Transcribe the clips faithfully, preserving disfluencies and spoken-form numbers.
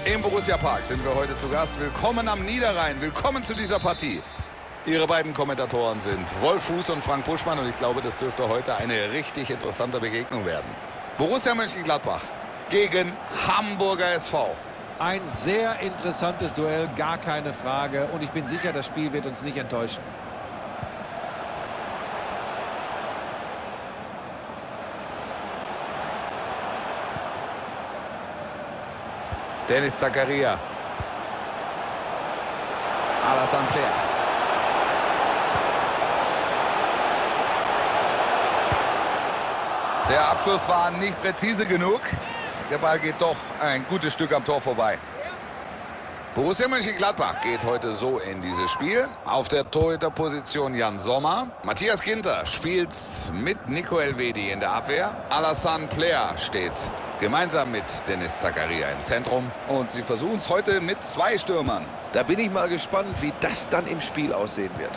Im Borussia Park sind wir heute zu Gast. Willkommen am Niederrhein. Willkommen zu dieser Partie. Ihre beiden Kommentatoren sind Wolf Fuß und Frank Buschmann. Und ich glaube, das dürfte heute eine richtig interessante Begegnung werden. Borussia Mönchengladbach gegen Hamburger S V. Ein sehr interessantes Duell, gar keine Frage. Und ich bin sicher, das Spiel wird uns nicht enttäuschen. Dennis Zakaria. Alassane Player. Der Abschluss war nicht präzise genug. Der Ball geht doch ein gutes Stück am Tor vorbei. Borussia Mönchengladbach geht heute so in dieses Spiel. Auf der Torhüterposition Jan Sommer. Matthias Ginter spielt mit Nico Elvedi in der Abwehr. Alassane Player steht gemeinsam mit Dennis Zakaria im Zentrum. Und sie versuchen es heute mit zwei Stürmern. Da bin ich mal gespannt, wie das dann im Spiel aussehen wird.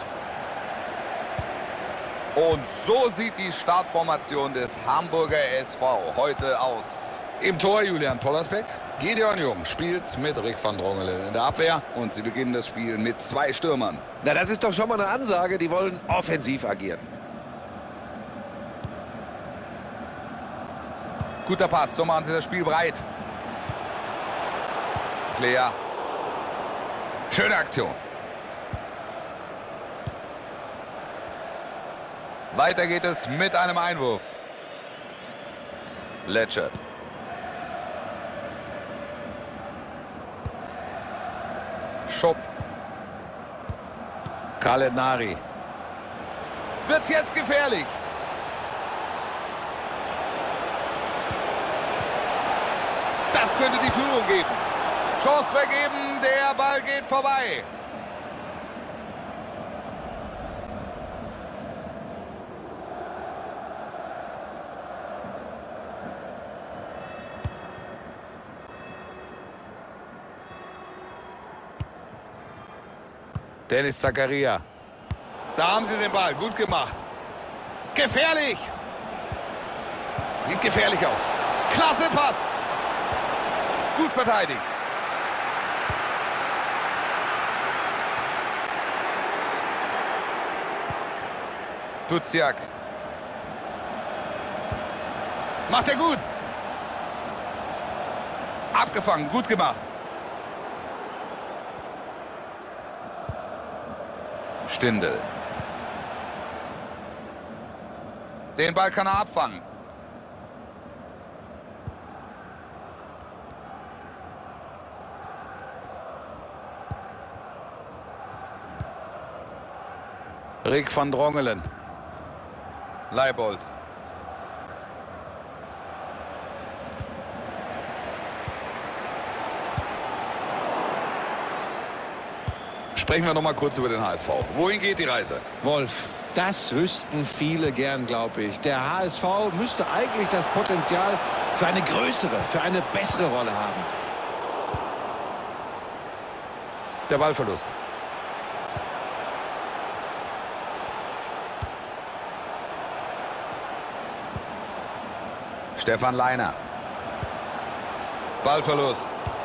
Und so sieht die Startformation des Hamburger S V heute aus. Im Tor Julian Pollersbeck. Gideon Jung spielt mit Rick van Drongelen in der Abwehr. Und sie beginnen das Spiel mit zwei Stürmern. Na, das ist doch schon mal eine Ansage. Die wollen offensiv agieren. Guter Pass, so machen sie das Spiel breit. Player. Schöne Aktion. Weiter geht es mit einem Einwurf. Letchert. Schopp. Khaled Nari. Wird's jetzt gefährlich? Das könnte die Führung geben. Chance vergeben, der Ball geht vorbei. Dennis Zakaria. Da haben sie den Ball. Gut gemacht. Gefährlich. Sieht gefährlich aus. Klasse Pass. Gut verteidigt. Duziak. Macht er gut. Abgefangen. Gut gemacht. Stindl. Den Ball kann er abfangen. Rick van Drongelen. Leibold. Sprechen wir noch mal kurz über den H S V. Wohin geht die Reise? Wolf, das wüssten viele gern, glaube ich. Der H S V müsste eigentlich das Potenzial für eine größere, für eine bessere Rolle haben. Der Ballverlust. Stefan Leiner. Ballverlust.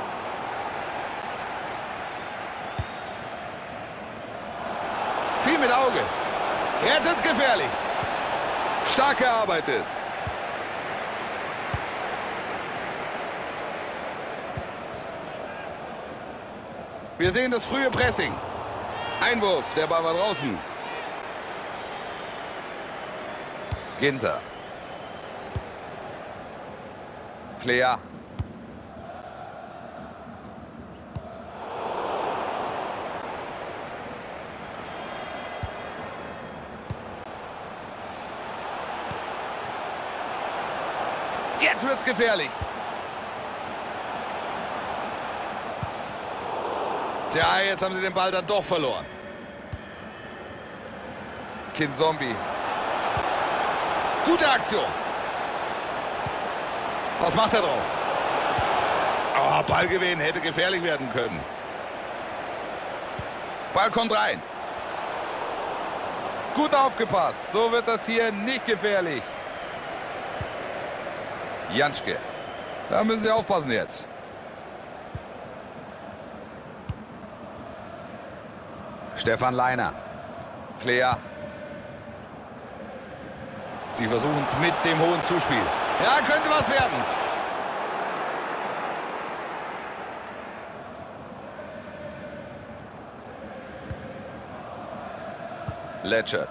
Viel mit Auge. Jetzt wird's gefährlich. Stark gearbeitet. Wir sehen das frühe Pressing. Einwurf, der Ball war draußen. Ginter. Player. Jetzt wird's gefährlich. Tja, jetzt haben sie den Ball dann doch verloren. Kinzombie. Gute Aktion. Was macht er draus? Oh, Ballgewinn hätte gefährlich werden können. Ball kommt rein. Gut aufgepasst. So wird das hier nicht gefährlich. Janschke. Da müssen sie aufpassen jetzt. Stefan Leiner. Player. Sie versuchen es mit dem hohen Zuspiel. Ja, könnte was werden. Letschert.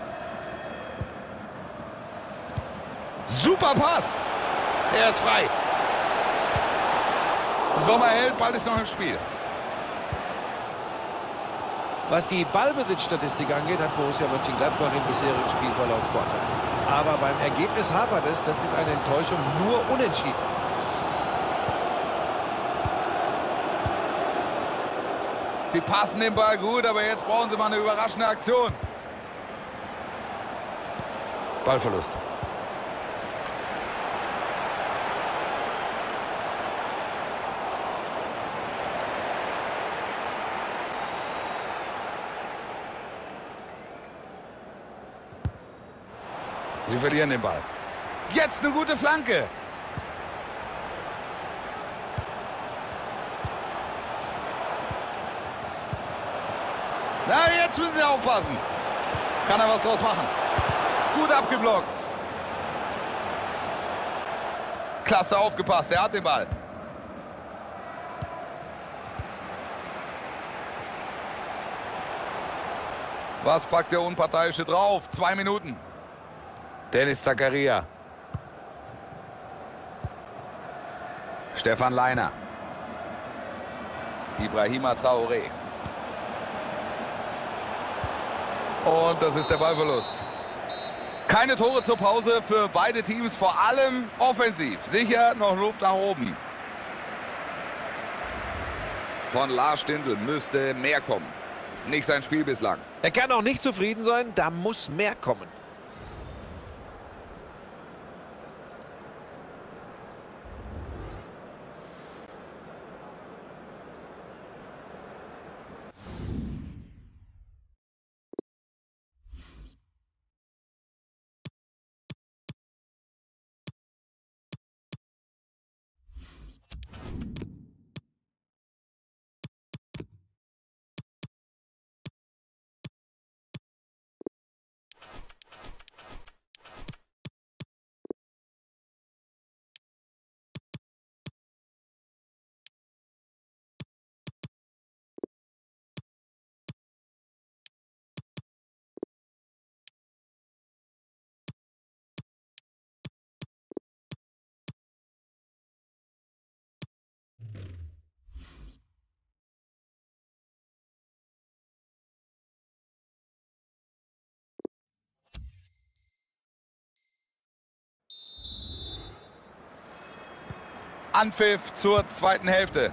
Super Pass. Er ist frei. Sommer hält, Ball ist noch im Spiel. Was die Ballbesitzstatistik angeht, hat Borussia Mönchengladbach im bisherigen Spielverlauf Vorteil. Aber beim Ergebnis hapert es, das ist eine Enttäuschung, nur unentschieden. Sie passen den Ball gut, aber jetzt brauchen sie mal eine überraschende Aktion. Ballverlust. Sie verlieren den Ball. Jetzt eine gute Flanke. Na, jetzt müssen sie aufpassen. Kann er was draus machen. Gut abgeblockt. Klasse aufgepasst. Er hat den Ball. Was packt der Unparteiische drauf? Zwei Minuten. Dennis Zakaria. Stefan Leiner. Ibrahima Traoré. Und das ist der Ballverlust. Keine Tore zur Pause für beide Teams, vor allem offensiv. Sicher noch Luft nach oben. Von Lars Stindl müsste mehr kommen. Nicht sein Spiel bislang. Er kann auch nicht zufrieden sein, da muss mehr kommen. Anpfiff zur zweiten Hälfte.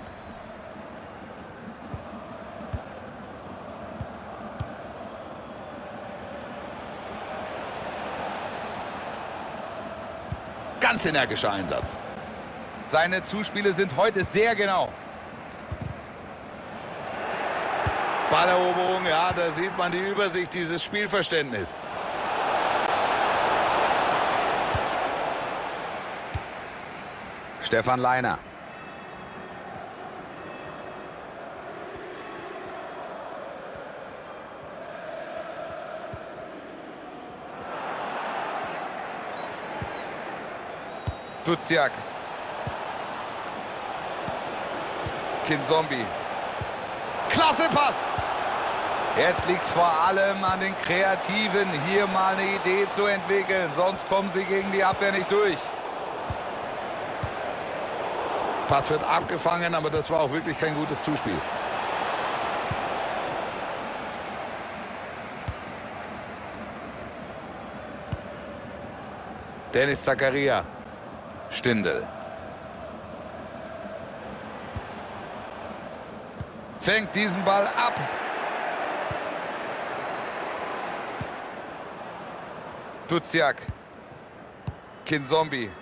Ganz energischer Einsatz. Seine Zuspiele sind heute sehr genau. Balleroberung, ja, da sieht man die Übersicht, dieses Spielverständnis. Stefan Leiner. Duziak. Kinzombie. Klasse Pass. Jetzt liegt es vor allem an den Kreativen, hier mal eine Idee zu entwickeln. Sonst kommen sie gegen die Abwehr nicht durch. Pass wird abgefangen, aber das war auch wirklich kein gutes Zuspiel. Dennis Zakaria. Stindl. Fängt diesen Ball ab. Duziak. Kinzombie.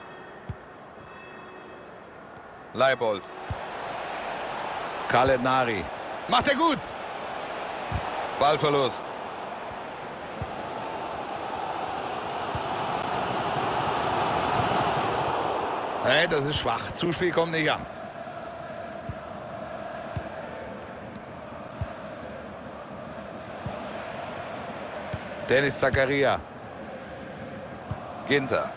Leibold. Khaled Nari. Macht er gut. Ballverlust. Hey, das ist schwach. Zuspiel kommt nicht an. Dennis Zakaria. Ginter.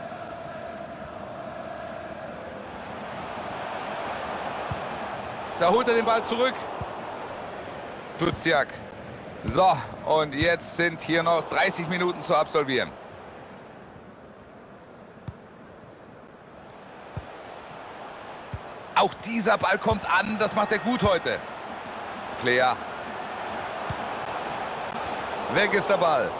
Da holt er den Ball zurück. Duziak. So, und jetzt sind hier noch dreißig Minuten zu absolvieren. Auch dieser Ball kommt an, das macht er gut heute. Player. Weg ist der Ball.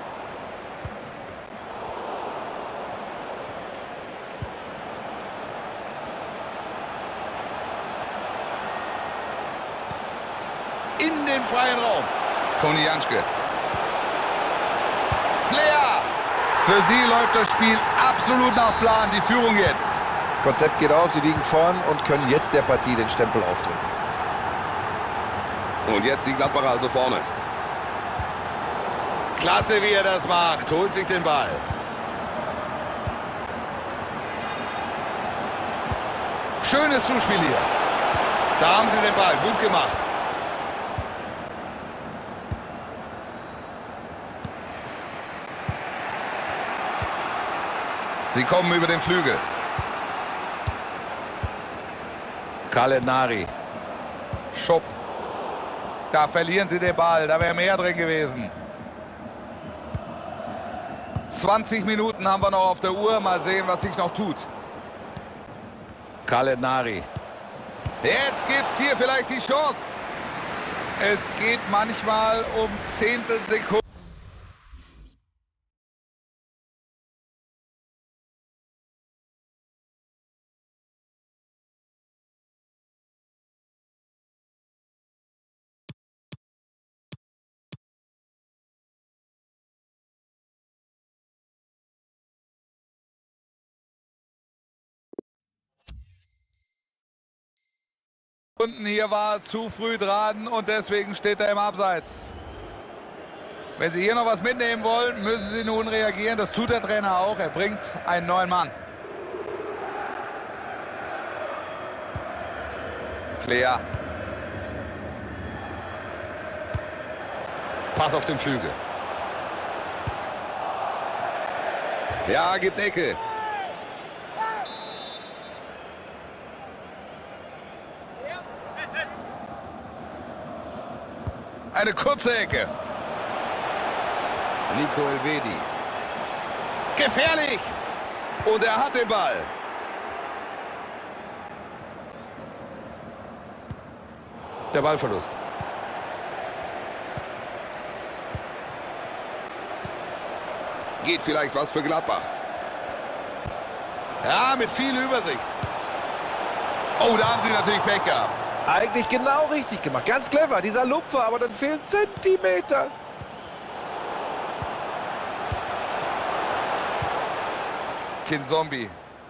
In den freien Raum. Toni Janschke. Player. Für sie läuft das Spiel absolut nach Plan. Die Führung jetzt. Konzept geht auf, sie liegen vorn und können jetzt der Partie den Stempel aufdrücken. Und jetzt die Gladbacher also vorne. Klasse, wie er das macht. Holt sich den Ball. Schönes Zuspiel hier. Da haben sie den Ball. Gut gemacht. Sie kommen über den Flügel. Kalenari. Schupp. Da verlieren sie den Ball. Da wäre mehr drin gewesen. zwanzig Minuten haben wir noch auf der Uhr. Mal sehen, was sich noch tut. Kalenari. Jetzt gibt es hier vielleicht die Chance. Es geht manchmal um Zehntelsekunden. Hier war zu früh dran und deswegen steht er im Abseits. Wenn Sie hier noch was mitnehmen wollen, müssen Sie nun reagieren. Das tut der Trainer auch. Er bringt einen neuen Mann. Player. Pass auf den Flügel. Ja, gibt Ecke. Eine kurze Ecke. Nico Elvedi. Gefährlich. Und er hat den Ball. Der Ballverlust. Geht vielleicht was für Gladbach. Ja, mit viel Übersicht. Oh, da haben sie natürlich Pech gehabt. Eigentlich genau richtig gemacht. Ganz clever, dieser Lupfer, aber dann fehlen Zentimeter. Kinzombie.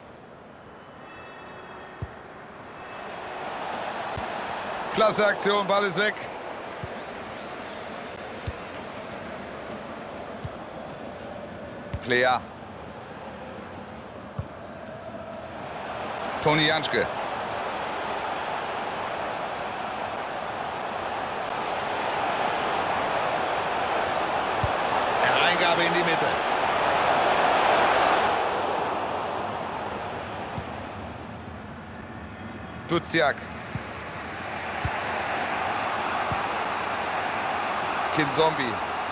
Klasse Aktion, Ball ist weg. Player. Toni Janschke. Hereingabe in die Mitte. Duziak. Kinzombie.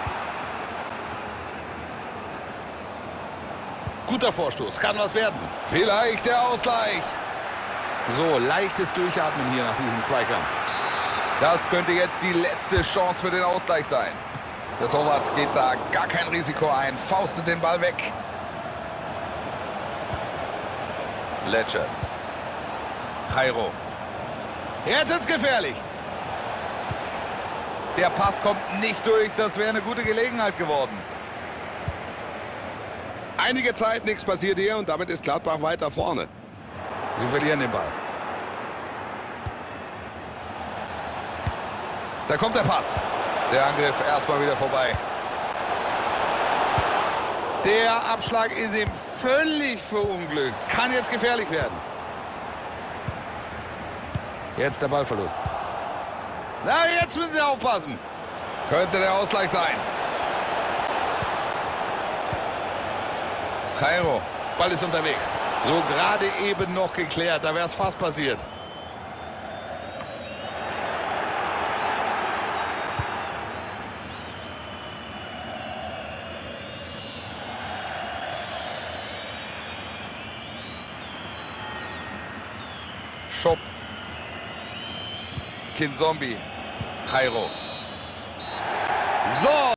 Guter Vorstoß, kann was werden. Vielleicht der Ausgleich. So, leichtes Durchatmen hier nach diesem Zweikampf. Das könnte jetzt die letzte Chance für den Ausgleich sein. Der Torwart geht da gar kein Risiko ein, faustet den Ball weg. Lecce. Jairo. Jetzt wird's gefährlich. Der Pass kommt nicht durch, das wäre eine gute Gelegenheit geworden. Einige Zeit nichts passiert hier und damit ist Gladbach weiter vorne. Sie verlieren den Ball. Da kommt der Pass. Der Angriff erstmal wieder vorbei. Der Abschlag ist ihm völlig verunglückt. Kann jetzt gefährlich werden. Jetzt der Ballverlust. Na, jetzt müssen Sie aufpassen. Könnte der Ausgleich sein. Jairo, Ball ist unterwegs. So gerade eben noch geklärt, da wäre es fast passiert. Schopp. Kinzombie. Jairo. So.